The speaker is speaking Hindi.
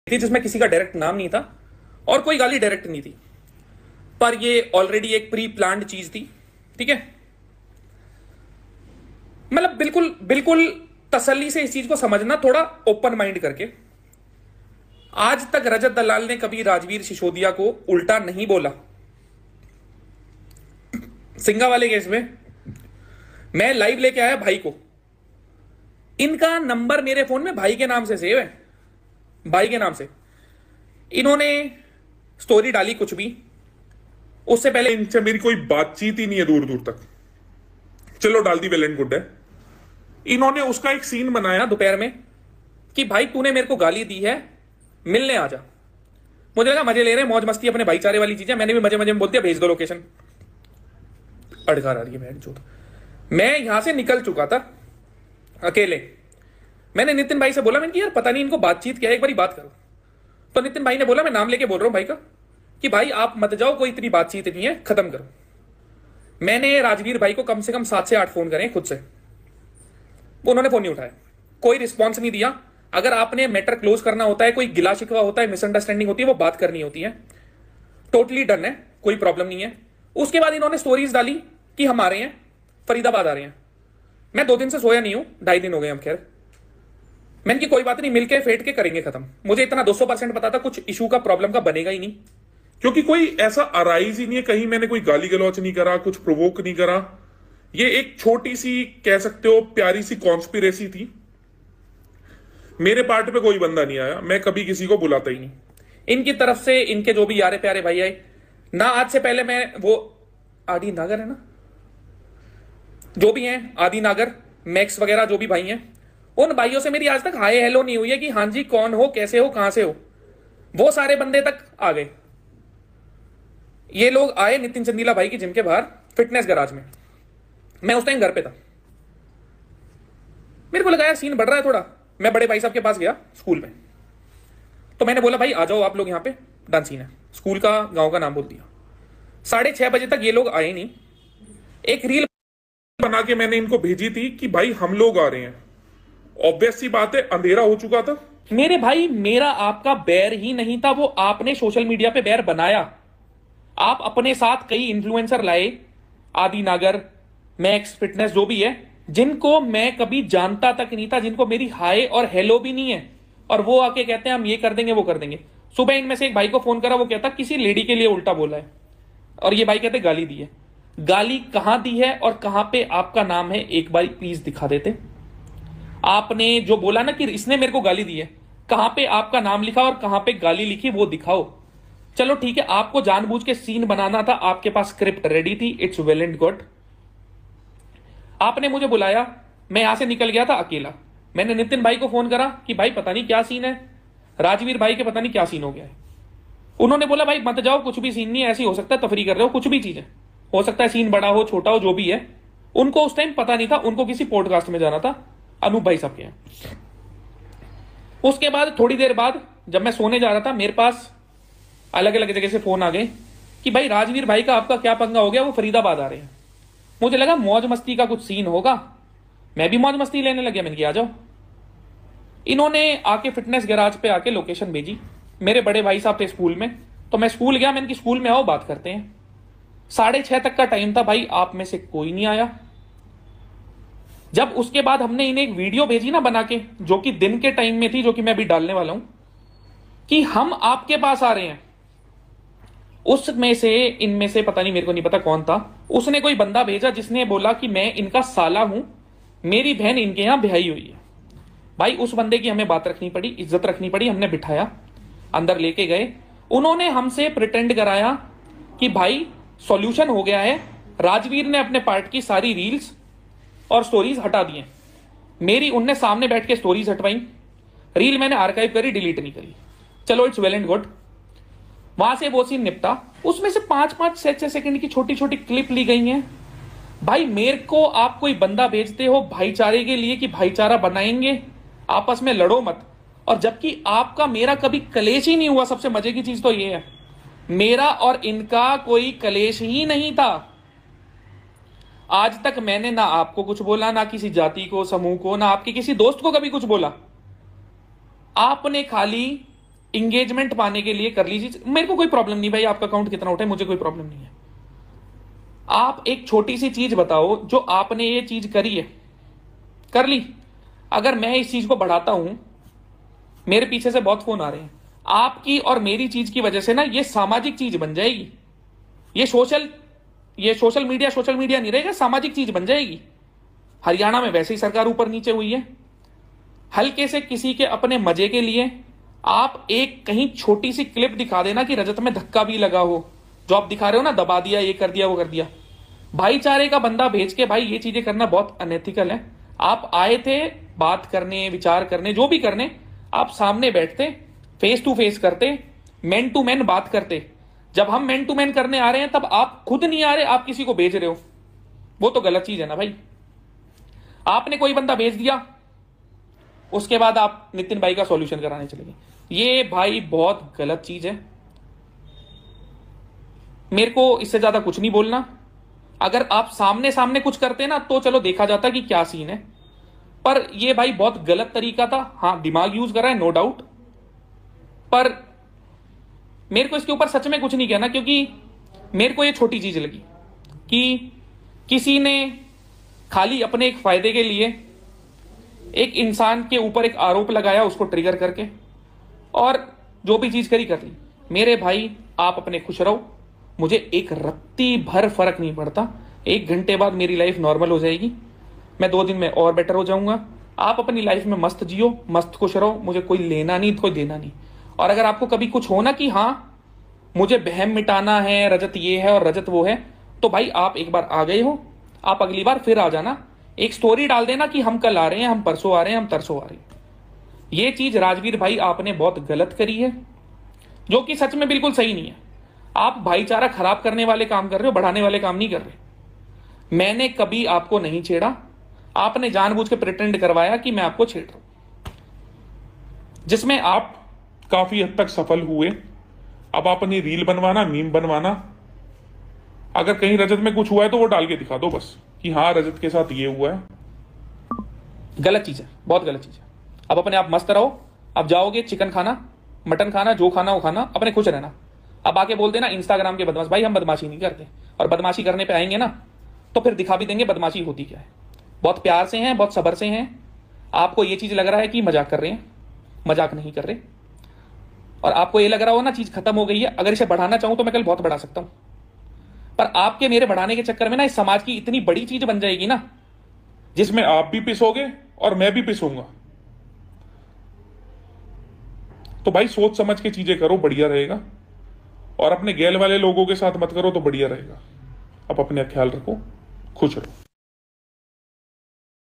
थी जिसमें किसी का डायरेक्ट नाम नहीं था और कोई गाली डायरेक्ट नहीं थी, पर ये ऑलरेडी एक प्री प्लान्ड चीज थी। ठीक है, मतलब बिल्कुल बिल्कुल तसल्ली से इस चीज को समझना, थोड़ा ओपन माइंड करके। आज तक रजत दलाल ने कभी राजवीर सिसोदिया को उल्टा नहीं बोला। सिंगा वाले केस में मैं लाइव लेके आया भाई को, इनका नंबर मेरे फोन में भाई के नाम से सेव है, भाई के नाम से। इन्होंने स्टोरी डाली कुछ भी, उससे पहले इनसे मेरी कोई बातचीत ही नहीं है दूर दूर तक, चलो डाल दी, वेल एंड गुड है। इन्होंने उसका एक सीन बनाया दोपहर में कि भाई तूने मेरे को गाली दी है, मिलने आ जा। मुझे लगा मजे ले रहे हैं, मौज मस्ती, अपने भाईचारे वाली चीजें। मैंने भी मजे मजे में बोल दिया भेज दो लोकेशन। अड़का रही है बहन चोद। मैं यहां से निकल चुका था अकेले। मैंने नितिन भाई से बोला, मैंने कि यार पता नहीं इनको बातचीत क्या है, एक बारी बात करो। तो नितिन भाई ने बोला, मैं नाम लेके बोल रहा हूं भाई का, कि भाई आप मत जाओ, कोई इतनी बातचीत नहीं है, खत्म करो। मैंने राजवीर भाई को कम से कम 7 से 8 फोन करे खुद से, उन्होंने फोन नहीं उठाया, कोई रिस्पॉन्स नहीं दिया। अगर आपने मैटर क्लोज करना होता है, कोई गिला शिकवा होता है, मिसअंडरस्टैंडिंग होती है, वो बात करनी होती है, टोटली डन है, कोई प्रॉब्लम नहीं है। उसके बाद इन्होंने स्टोरीज डाली कि हम आ रहे हैं, फरीदाबाद आ रहे हैं। मैं 2 दिन से सोया नहीं हूं, 2.5 दिन हो गए हम। खैर मैंने कि कोई बात नहीं, मिलके फेट के करेंगे खत्म। मुझे इतना 200% पता था कुछ इशू का, प्रॉब्लम का बनेगा ही नहीं, क्योंकि कोई ऐसा अराइज ही नहीं है, कहीं मैंने कोई गाली गलौच नहीं करा, कुछ प्रोवोक नहीं करा। ये एक छोटी सी, कह सकते हो प्यारी सी कॉन्स्पिरेसी थी। मेरे पार्ट पे कोई बंदा नहीं आया, मैं कभी किसी को बुलाता ही नहीं। इनकी तरफ से इनके जो भी यारे प्यारे भाई आए ना, आज से पहले मैं वो आदि नागर है ना, जो भी हैं आदि नागर, मैक्स वगैरह जो भी भाई हैं, उन भाइयों से मेरी आज तक हाय हेलो नहीं हुई है कि हाँ जी कौन हो, कैसे हो, कहां से हो। वो सारे बंदे तक आ गए। ये लोग आए नितिन चंदीला भाई की जिम के बाहर फिटनेस गराज में, मैं उस टाइम घर पे था। मेरे को लगा यार सीन बढ़ रहा है थोड़ा। मैं बड़े भाई साहब के पास गया स्कूल में, तो मैंने बोला भाई आ जाओ आप लोग, यहाँ पे डन सीन है। स्कूल का, गांव का नाम बोल दिया। 6:30 बजे तक ये लोग आए नहीं। एक रील बना के मैंने इनको भेजी थी कि भाई हम लोग आ रहे हैं। ऑब्वियस सी बात है, अंधेरा हो चुका था। मेरे भाई मेरा आपका बैर ही नहीं था, वो आपने सोशल मीडिया पे बैर बनाया। आप अपने साथ कई इन्फ्लुएंसर लाए, आदि नागर, मैक्स फिटनेस जो भी है, जिनको मैं कभी जानता तक नहीं था, जिनको मेरी हाय और हेलो भी नहीं है, और वो आके कहते हैं हम ये कर देंगे वो कर देंगे। सुबह इनमें से एक भाई को फोन करा, वो कहता किसी लेडी के लिए उल्टा बोला है, और ये भाई कहते गाली दी है। गाली कहां दी है और कहां पे आपका नाम है, एक बार प्लीज दिखा देते। आपने जो बोला ना कि इसने मेरे को गाली दी है, कहां पे आपका नाम लिखा और कहां पे गाली लिखी, वो दिखाओ। चलो ठीक है, आपको जानबूझ के सीन बनाना था, आपके पास स्क्रिप्ट रेडी थी, इट्स वेल एंड गुड। आपने मुझे बुलाया, मैं यहां से निकल गया था अकेला। मैंने नितिन भाई को फोन करा कि भाई पता नहीं क्या सीन है, राजवीर भाई के पता नहीं क्या सीन हो गया है। उन्होंने बोला भाई मत जाओ, कुछ भी सीन नहीं है, ऐसे ही हो सकता है तफरी कर रहे हो, कुछ भी चीज है, हो सकता है सीन बड़ा हो छोटा हो जो भी है। उनको उस टाइम पता नहीं था, उनको किसी पॉडकास्ट में जाना था अनूप भाई साहब के यहाँ। उसके बाद थोड़ी देर बाद जब मैं सोने जा रहा था, मेरे पास अलग अलग जगह से फोन आ गए कि भाई राजवीर भाई का आपका क्या पंगा हो गया, वो फरीदाबाद आ रहे हैं। मुझे लगा मौज मस्ती का कुछ सीन होगा, मैं भी मौज मस्ती लेने लग गया। मैंने कहा आ जाओ। इन्होंने आके फिटनेस गैराज पे आके लोकेशन भेजी। मेरे बड़े भाई साहब थे स्कूल में, तो मैं स्कूल गया। मैंने कि स्कूल में आओ बात करते हैं। 6:30 तक का टाइम था भाई, आप में से कोई नहीं आया। जब उसके बाद हमने इन्हें एक वीडियो भेजी ना बना के, जो कि दिन के टाइम में थी, जो कि मैं अभी डालने वाला हूं, कि हम आपके पास आ रहे हैं, उसमें से इनमें से पता नहीं, मेरे को नहीं पता कौन था, उसने कोई बंदा भेजा जिसने बोला कि मैं इनका साला हूं, मेरी बहन इनके यहां ब्याही हुई है। भाई उस बंदे की हमें बात रखनी पड़ी, इज्जत रखनी पड़ी। हमने बिठाया, अंदर लेके गए। उन्होंने हमसे प्रिटेंड कराया कि भाई सॉल्यूशन हो गया है, राजवीर ने अपने पार्ट की सारी रील्स और स्टोरीज हटा दी हैं। मेरी उनने सामने बैठ के स्टोरीज हटवाई, रील मैंने आर्काइव करी, डिलीट नहीं करी। चलो इट्स वेल एंड गुड। वहां से वो सीन निपटा। उसमें से 5-5 6 सेकंड की छोटी छोटी क्लिप ली गई हैं। भाई मेरे को आप कोई बंदा भेजते हो भाईचारे के लिए कि भाईचारा बनाएंगे, आपस में लड़ो मत, और जबकि आपका मेरा कभी कलेश ही नहीं हुआ। सबसे मजे की चीज तो ये है, मेरा और इनका कोई कलेश ही नहीं था। आज तक मैंने ना आपको कुछ बोला, ना किसी जाति को, समूह को, ना आपके किसी दोस्त को कभी कुछ बोला। आपने खाली इंगेजमेंट पाने के लिए कर लीजिए, मेरे को कोई प्रॉब्लम नहीं भाई, आपका अकाउंट कितना उठे मुझे कोई प्रॉब्लम नहीं है। आप एक छोटी सी चीज बताओ जो आपने ये चीज करी है, कर ली, अगर मैं इस चीज को बढ़ाता हूं, मेरे पीछे से बहुत फोन आ रहे हैं, आपकी और मेरी चीज की वजह से ना ये सामाजिक चीज बन जाएगी, ये सोशल मीडिया नहीं रहेगा, सामाजिक चीज बन जाएगी। हरियाणा में वैसे ही सरकार ऊपर नीचे हुई है, हल्के से किसी के अपने मजे के लिए आप एक कहीं छोटी सी क्लिप दिखा देना कि रजत में धक्का भी लगा हो, जो आप दिखा रहे हो ना, दबा दिया, ये कर दिया, वो कर दिया, भाईचारे का बंदा भेज के भाई ये चीजें करना बहुत अनएथिकल है। आप आए थे बात करने, विचार करने, जो भी करने, आप सामने बैठते, फेस टू फेस करते, मैन टू मैन बात करते। जब हम मैन टू मैन करने आ रहे हैं तब आप खुद नहीं आ रहे, आप किसी को भेज रहे हो, वो तो गलत चीज है ना भाई। आपने कोई बंदा भेज दिया, उसके बाद आप नितिन भाई का सॉल्यूशन कराने चले गए, ये भाई बहुत गलत चीज है। मेरे को इससे ज्यादा कुछ नहीं बोलना। अगर आप सामने सामने कुछ करते ना तो चलो देखा जाता कि क्या सीन है, पर ये भाई बहुत गलत तरीका था। हाँ, दिमाग यूज कर रहा है, नो डाउट, पर मेरे को इसके ऊपर सच में कुछ नहीं कहना, क्योंकि मेरे को ये छोटी चीज लगी कि किसी ने खाली अपने एक फायदे के लिए एक इंसान के ऊपर एक आरोप लगाया, उसको ट्रिगर करके, और जो भी चीज करी कर ली। मेरे भाई आप अपने खुश रहो, मुझे एक रत्ती भर फर्क नहीं पड़ता। 1 घंटे बाद मेरी लाइफ नॉर्मल हो जाएगी, मैं 2 दिन में और बेटर हो जाऊंगा। आप अपनी लाइफ में मस्त जियो, मस्त खुश रहो, मुझे कोई लेना नहीं, कोई देना नहीं। और अगर आपको कभी कुछ हो ना कि हाँ मुझे बहम मिटाना है, रजत ये है और रजत वो है, तो भाई आप एक बार आ गए हो, आप अगली बार फिर आ जाना, एक स्टोरी डाल देना कि हम कल आ रहे हैं, हम परसों आ रहे हैं, हम तरसों आ रहे हैं। ये चीज राजवीर भाई आपने बहुत गलत करी है, जो कि सच में बिल्कुल सही नहीं है। आप भाईचारा खराब करने वाले काम कर रहे हो, बढ़ाने वाले काम नहीं कर रहे। मैंने कभी आपको नहीं छेड़ा, आपने जानबूझ के प्रिटेंड करवाया कि मैं आपको छेड़ रहा हूं, जिसमें आप काफी हद तक सफल हुए। अब आप अपनी रील बनवाना, मीम बनवाना, अगर कहीं रजत में कुछ हुआ है तो वो डाल के दिखा दो बस कि हाँ रजत के साथ ये हुआ है। गलत चीज है, बहुत गलत चीज है। अब अपने आप मस्त रहो, अब जाओगे चिकन खाना, मटन खाना, जो खाना वो खाना, अपने खुश रहना। अब आके बोल देना इंस्टाग्राम के बदमाश, भाई हम बदमाशी नहीं करते, और बदमाशी करने पे आएंगे ना तो फिर दिखा भी देंगे बदमाशी होती क्या है। बहुत प्यार से हैं, बहुत सब्र से हैं। आपको ये चीज लग रहा है कि मजाक कर रहे हैं, मजाक नहीं कर रहे, और आपको ये लग रहा हो ना चीज खत्म हो गई है, अगर इसे बढ़ाना चाहूं तो मैं कल बहुत बढ़ा सकता हूं, पर आपके मेरे बढ़ाने के चक्कर में ना इस समाज की इतनी बड़ी चीज बन जाएगी ना, जिसमें आप भी पिसोगे और मैं भी पिसूंगा। तो भाई सोच समझ के चीजें करो, बढ़िया रहेगा, और अपने गैल वाले लोगों के साथ मत करो तो बढ़िया रहेगा। आप अपने ख्याल रखो, खुश रहो।